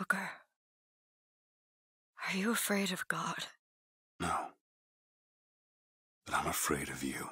Booker, are you afraid of God? No. But I'm afraid of you.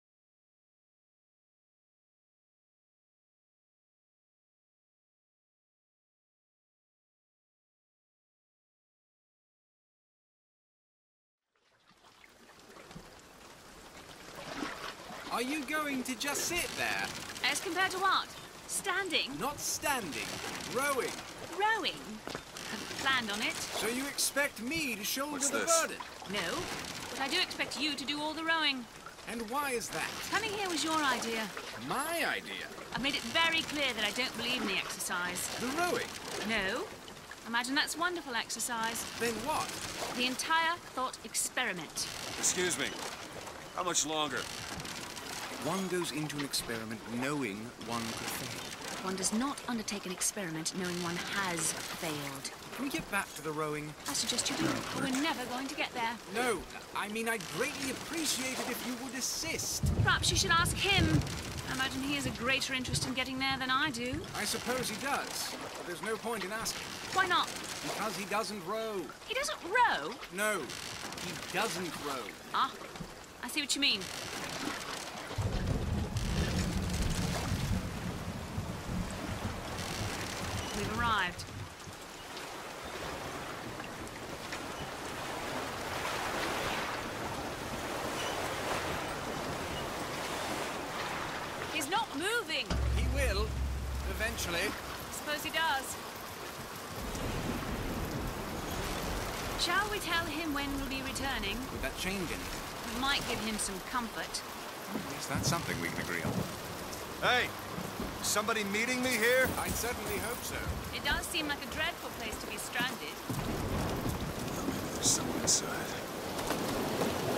Are you going to just sit there? As compared to what? Standing? Not standing. Rowing. Rowing? Haven't planned on it. So you expect me to shoulder What's the this? burden? No, but I do expect you to do all the rowing. And why is that? Coming here was your idea. My idea? I've made it very clear that I don't believe in the exercise. The rowing? No. Imagine that's wonderful exercise. Then what? The entire thought experiment. Excuse me. How much longer? One goes into an experiment knowing one could fail. One does not undertake an experiment knowing one has failed. Can we get back to the rowing? I suggest you do, but we're never going to get there. No, I mean I'd greatly appreciate it if you would assist. Perhaps you should ask him. I imagine he has a greater interest in getting there than I do. I suppose he does, but there's no point in asking. Why not? Because he doesn't row. He doesn't row? No, he doesn't row. Ah, I see what you mean. We've arrived. He's not moving. He will, eventually. Suppose he does. Shall we tell him when we'll be returning? Would that change anything? We might give him some comfort. Yes, that's something we can agree on. Hey! Somebody meeting me here? I certainly hope so. It does seem like a dreadful place to be stranded. Maybe there's someone inside.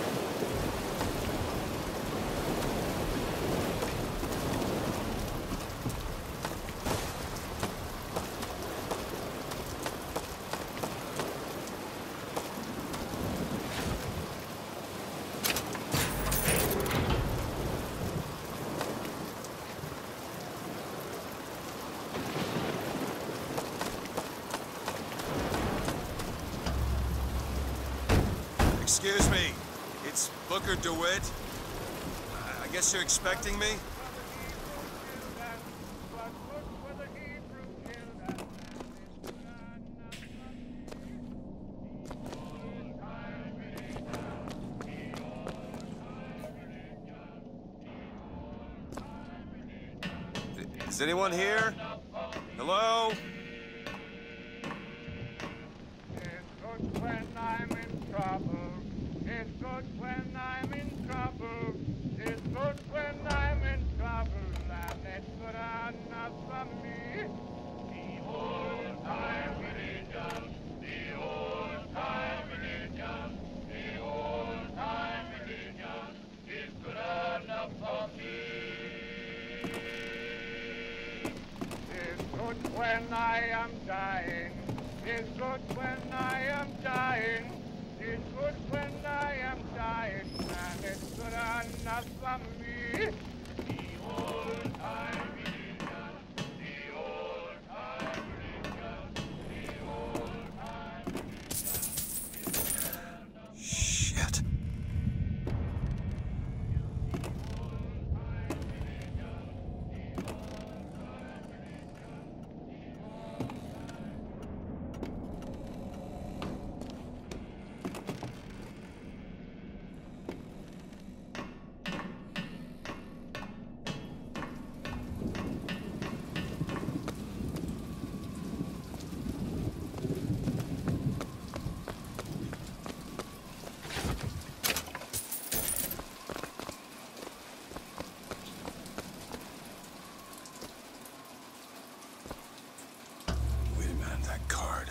Excuse me, it's Booker DeWitt. I guess you're expecting me? Is anyone here? Hello? It's good when I'm in trouble. It's good when I'm in trouble. It's good when I'm in trouble. And it's good enough for me. The old time religion. The old time religion. The old time religion is good enough for me. It's good when I am dying. It's good when I am dying. It's good when I am dying. And it's good enough for me. The old time religion. The old time religion. The old time religion. Shit. Wait a minute, that card.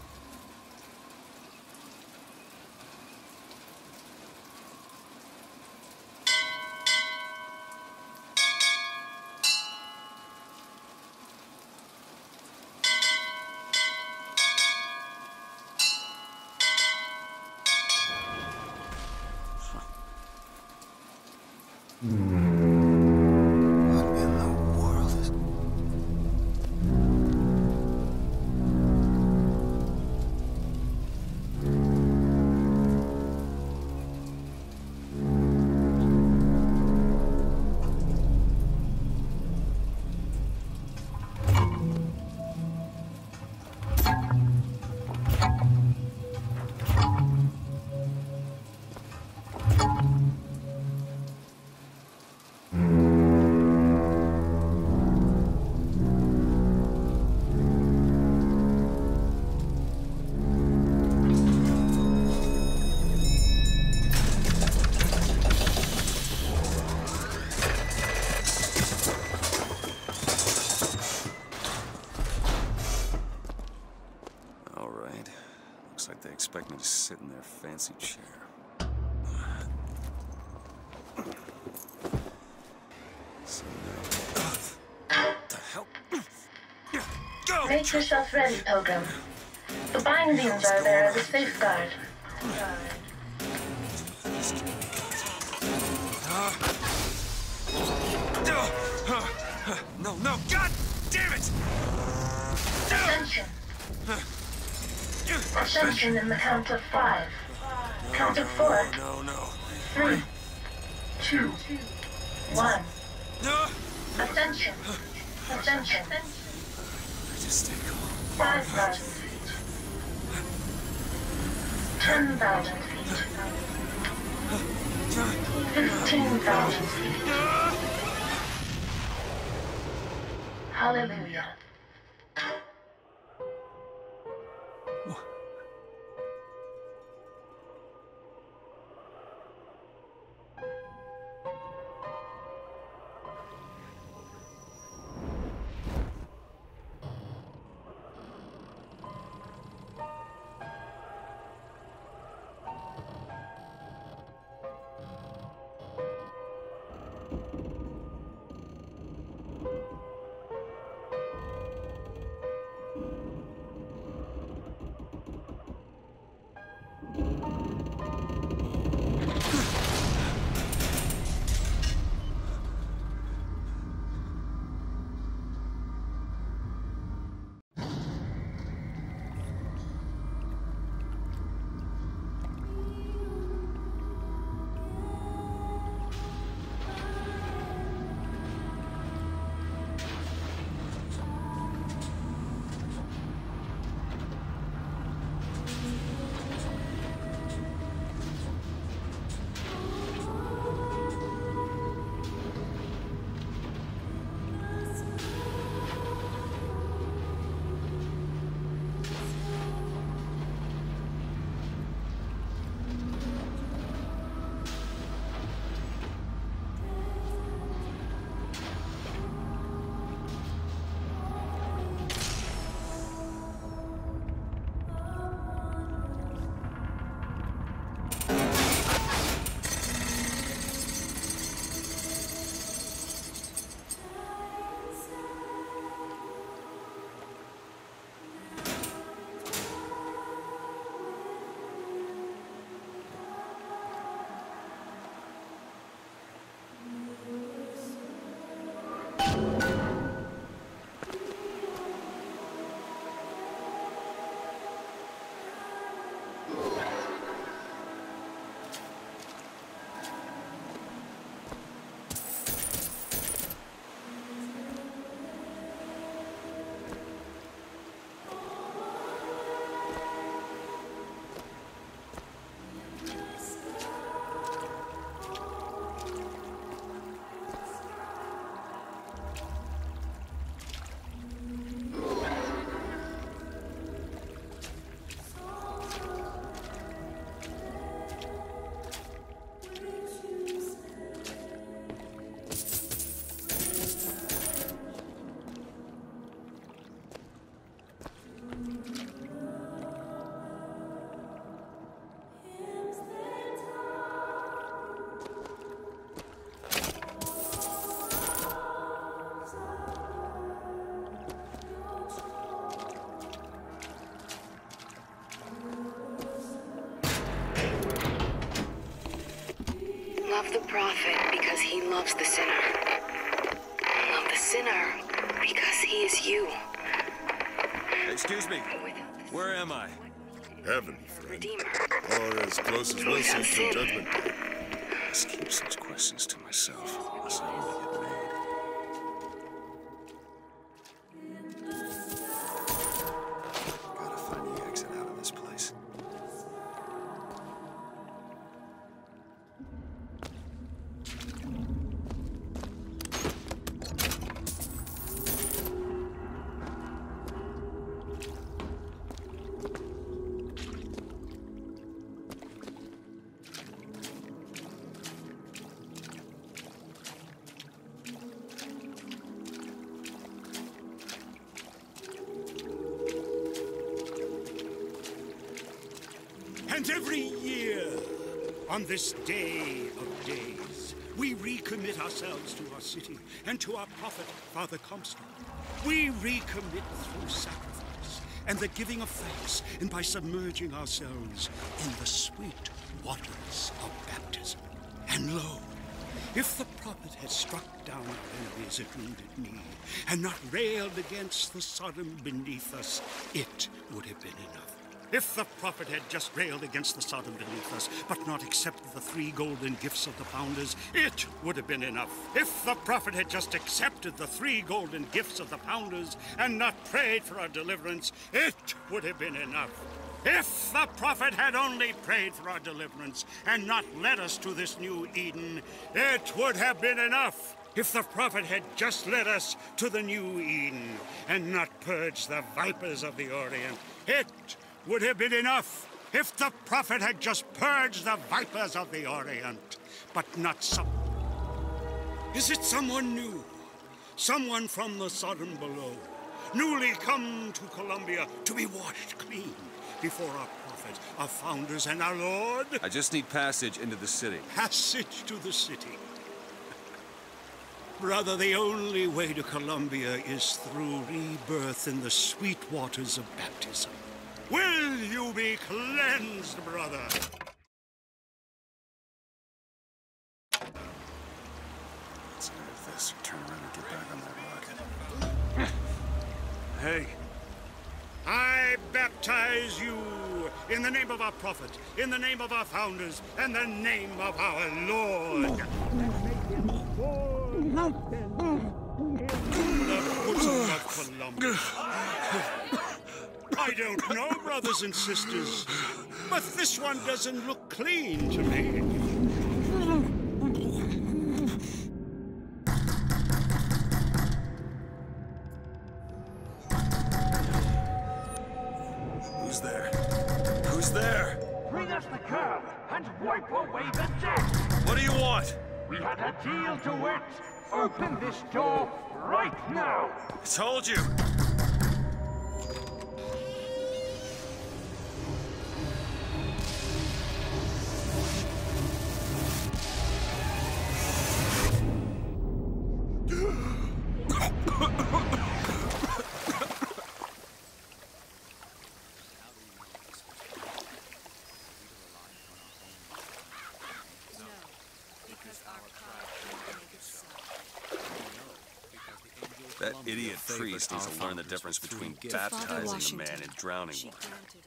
What in the world is... Looks like they expect me to sit in their fancy chair. So now... What the hell? Go! Make yourself ready, Pilgrim. The bindings are there as a safeguard. No, no, God damn it! Ascension. Ascension in the count of 5. Count of 4. No, no. 3, 2, 1. No! Ascension. Ascension. Just stay calm. 5,000 feet. 10,000 feet. 15,000 feet. Hallelujah. Love the prophet because he loves the sinner. Love the sinner because he is you. Excuse me. Where am I? Heaven, friend. Redeemer. Or as close as we'll see to judgment day. I must keep such questions to myself. So I only get mad. Gotta find the exit out of this place. And every year, on this day of days, we recommit ourselves to our city and to our prophet, Father Comstock. We recommit through sacrifice and the giving of thanks, and by submerging ourselves in the sweet waters of baptism. And lo, if the prophet had struck down our enemies at wounded knee and not railed against the Sodom beneath us, it would have been enough. If the prophet had just railed against the Sodom beneath us, but not accepted the 3 golden gifts of the founders, it would have been enough. If the prophet had just accepted the 3 golden gifts of the founders and not prayed for our deliverance, it would have been enough. If the prophet had only prayed for our deliverance and not led us to this new Eden, it would have been enough. If the prophet had just led us to the new Eden and not purged the vipers of the Orient, it would have been enough. If the prophet had just purged the vipers of the Orient, but not some... Is it someone new? Someone from the Sodom below, newly come to Columbia to be washed clean before our prophet, our founders, and our Lord? I just need passage into the city. Passage to the city. Brother, the only way to Columbia is through rebirth in the sweet waters of baptism. Will you be cleansed, brother? Let's have this. Turn around and get back on that rocket. Hey. I baptize you in the name of our prophet, in the name of our founders, and the name of our Lord. The bosom of Columbia. I don't know, brothers and sisters, but this one doesn't look clean to me. Who's there? Who's there? Bring us the curb and wipe away the debt. What do you want? We had a deal to wit. Open this door right now. I told you. That idiot priest needs to learn the difference between baptizing a man and drowning one.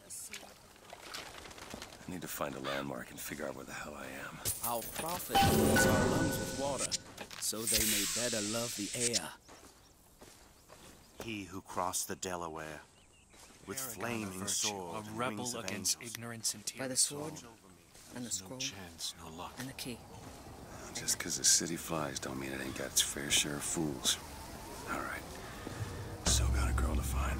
I need to find a landmark and figure out where the hell I am. Our prophet fills our lungs with water, so they may better love the air. He who crossed the Delaware with flaming sword, a rebel against ignorance and tears. By the sword, and the scroll, No luck. and the key. Just because the city flies don't mean it ain't got its fair share of fools. All right. Still got a girl to find.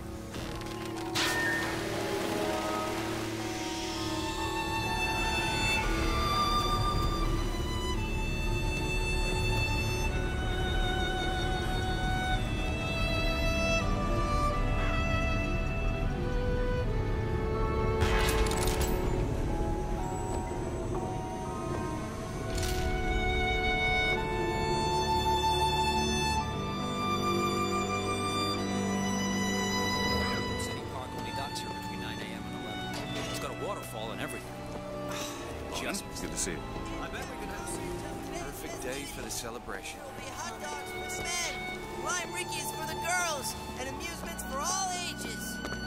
Good to see you. I bet we can have perfect day for the celebration. Hot dogs for the men, lime rickies for the girls, and amusements for all ages.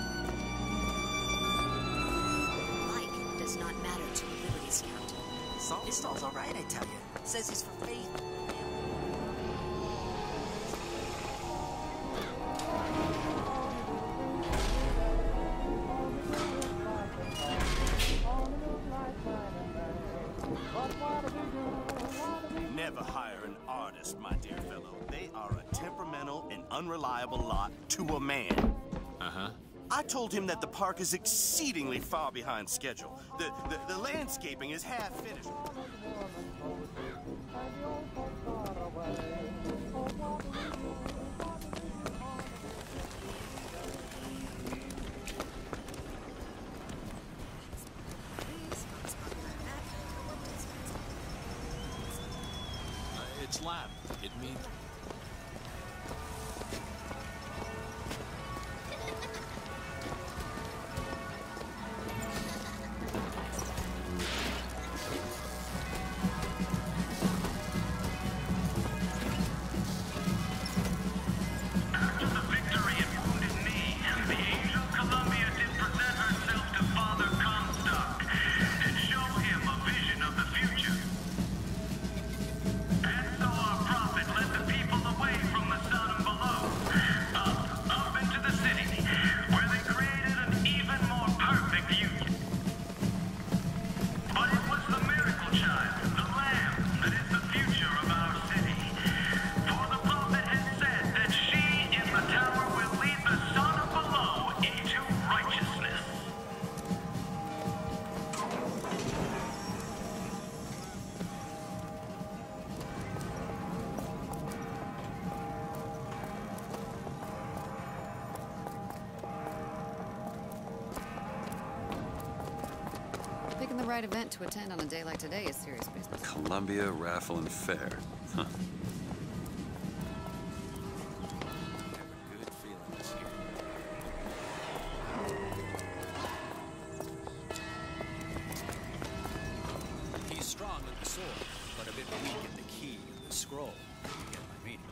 Like does not matter to a Liberty Scout. This stall's all right, I tell you. Says he's for faith. Never hire an artist, my dear fellow. They are a temperamental and unreliable lot to a man. Uh-huh. I told him that the park is exceedingly far behind schedule. The landscaping is half finished. Slap. It means... Picking the right event to attend on a day like today is serious business. Columbia Raffle and Fair. Huh. Good feelings here. He's strong with the sword, but a bit weak in the key and the scroll. You get my meaning.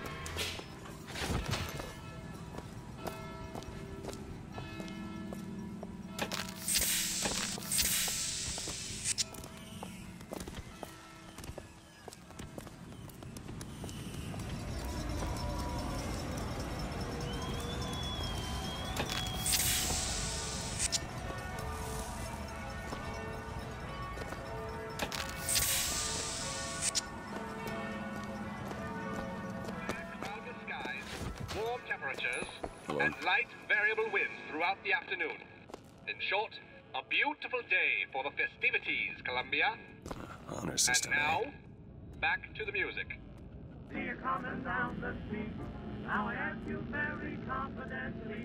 Warm temperatures and light variable winds throughout the afternoon. In short, a beautiful day for the festivities, Columbia. Honor system. And now, back to the music. See you coming down the street. Now I ask you very confidently,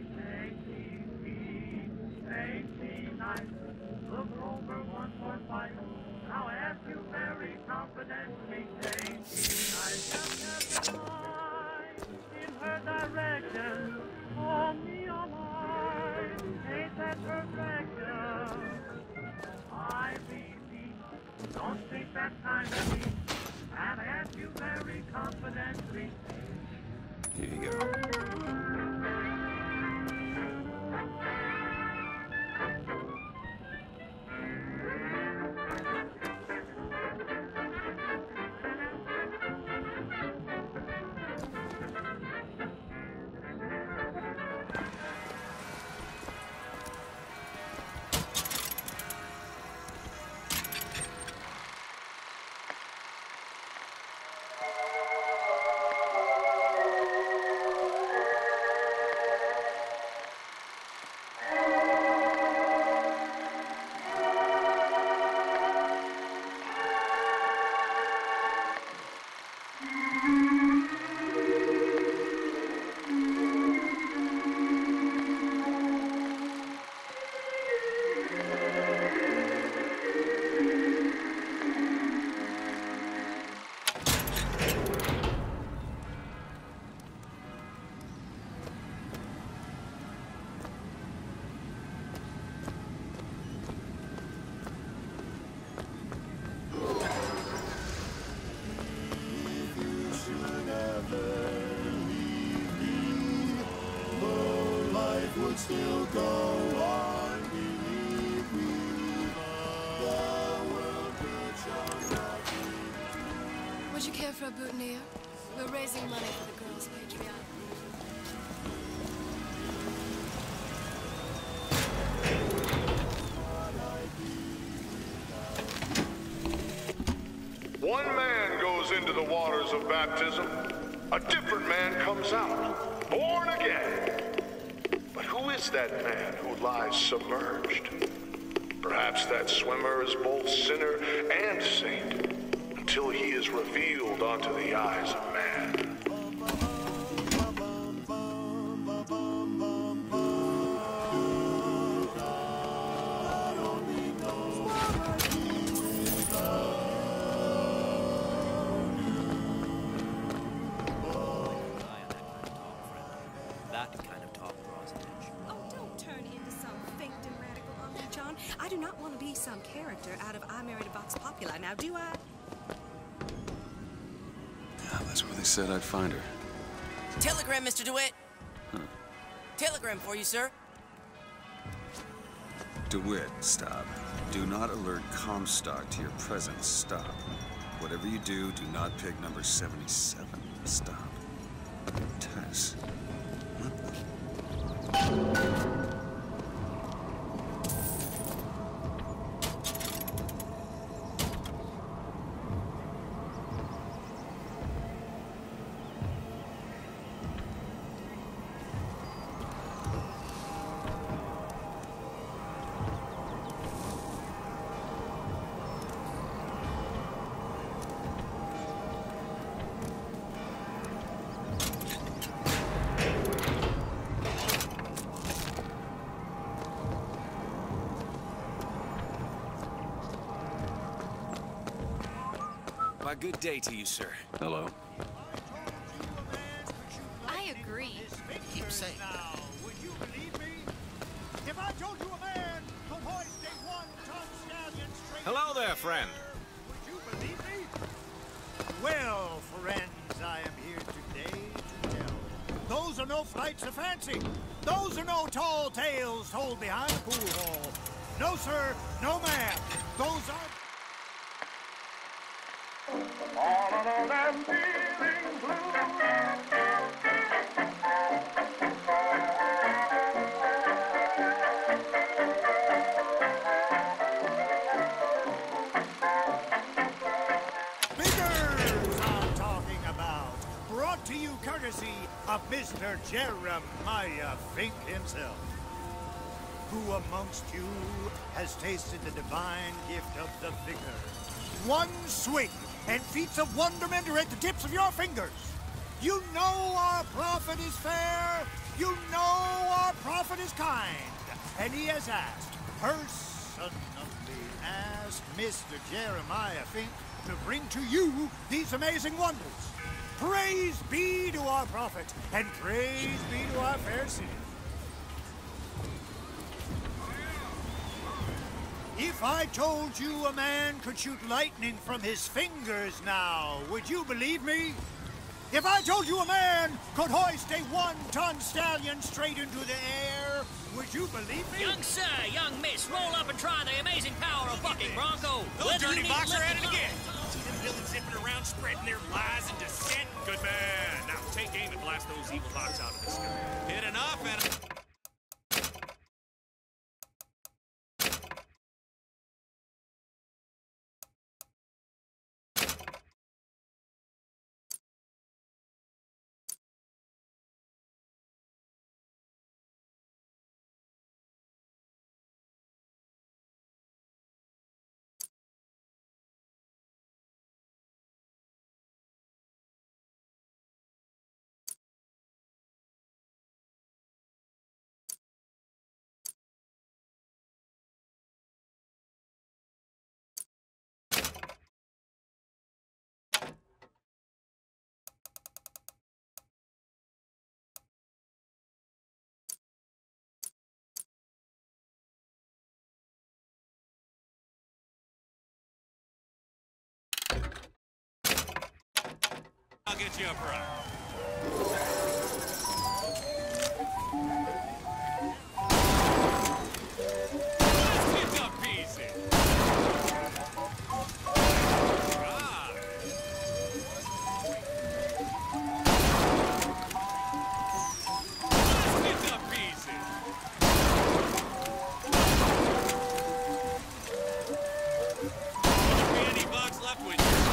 take me nice. Look over one more fight. Now I ask you very confidently, take me nice. Just never mind in her direction. Only on mine. Ain't that perfection? I repeat, don't think that kind of me. And I ask you very confidently. Here you go. Would still go on, believe me. The world could show nothing. Would you care for a boutonniere? We're raising money for the girls' Patreon. One man goes into the waters of baptism, a different man comes out, born again. But who is that man who lies submerged? Perhaps that swimmer is both sinner and saint, until he is revealed onto the eyes of man. I do not want to be some character out of I Married a Vox Populi, now do I? Yeah, that's where they said I'd find her. Telegram, Mr. DeWitt. Huh. Telegram for you, sir. DeWitt, stop. Do not alert Comstock to your presence. Stop. Whatever you do, do not pick number 77. Stop. Tess. Why, good day to you, sir. Hello. I agree. Keep saying. Now, would you believe me? If I told you a man could hoist a 1-ton stallion straight... Hello there, friend. Would you believe me? Well, friends, I am here today to tell. Those are no flights of fancy. Those are no tall tales told behind the pool hall. No, sir. No, ma'am. Those are... All alone I'm feeling blue. Figures I'm talking about. Brought to you courtesy of Mr. Jeremiah Fink himself. Who amongst you has tasted the divine gift of the figure? One swing, and feats of wonderment are at the tips of your fingers. You know our prophet is fair. You know our prophet is kind. And he has asked, personally asked Mr. Jeremiah Fink to bring to you these amazing wonders. Praise be to our prophet, and praise be to our fair city. If I told you a man could shoot lightning from his fingers now, would you believe me? If I told you a man could hoist a 1-ton stallion straight into the air, would you believe me? Young sir, young miss, roll up and try the amazing power of bucking bronco. Those dirty boxer at it again. See them villains zipping around, spreading their lies and dissent? Good man. Now take aim and blast those evil box out of the sky. Hit enough and... I'll get you up right. Let's get up easy. Ah. Let's get up easy. Won't be any bugs left with you.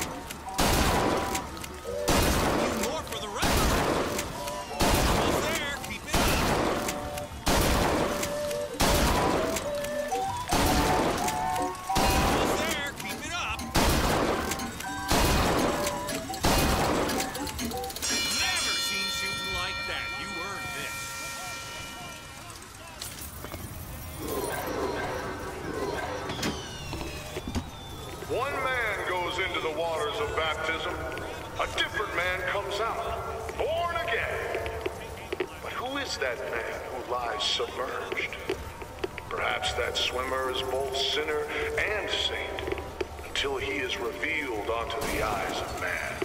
One man goes into the waters of baptism, a different man comes out, born again. But who is that man who lies submerged? Perhaps that swimmer is both sinner and saint, until he is revealed onto the eyes of man.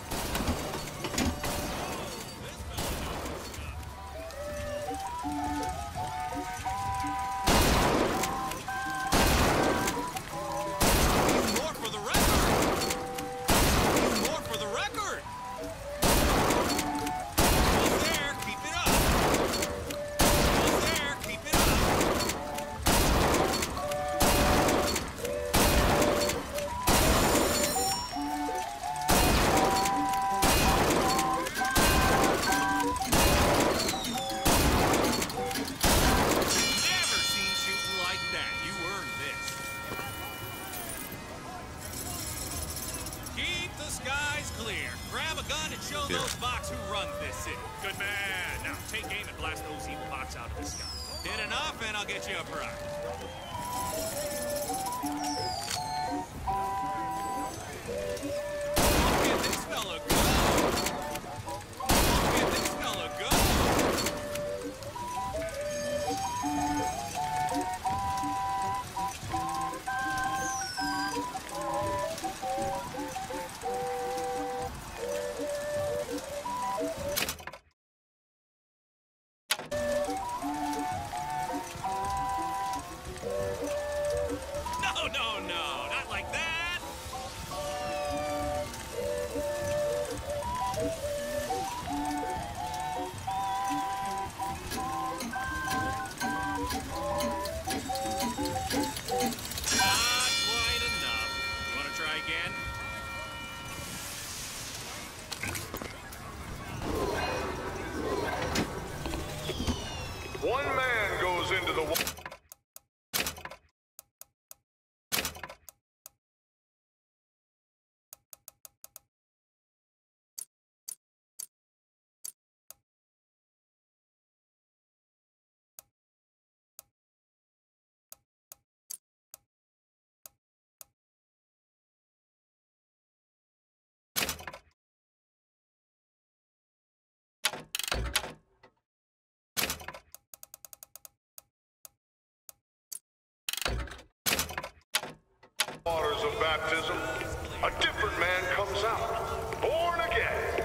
Waters of baptism, a different man comes out, born again.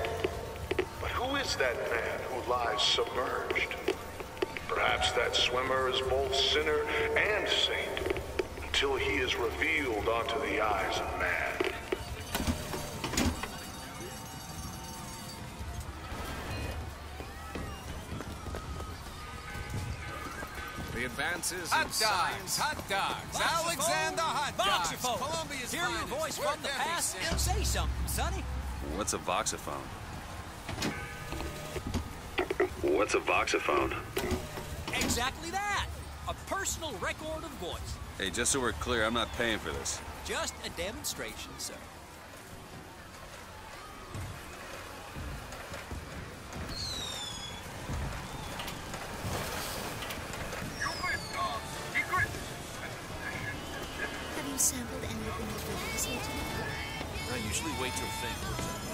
But who is that man who lies submerged? Perhaps that swimmer is both sinner and saint, until he is revealed onto the eyes of man. The advances in science. Hot dogs! Alexander Hot Dogs! Voxophone! Columbia's Hear your finest. voice We're from the Debbie past Sims. and say something, Sonny. What's a voxophone? What's a voxophone? Exactly that. A personal record of voice. Hey, just so we're clear, I'm not paying for this. Just a demonstration, sir. Have you sampled any of the new videos here tonight? I usually wait till things.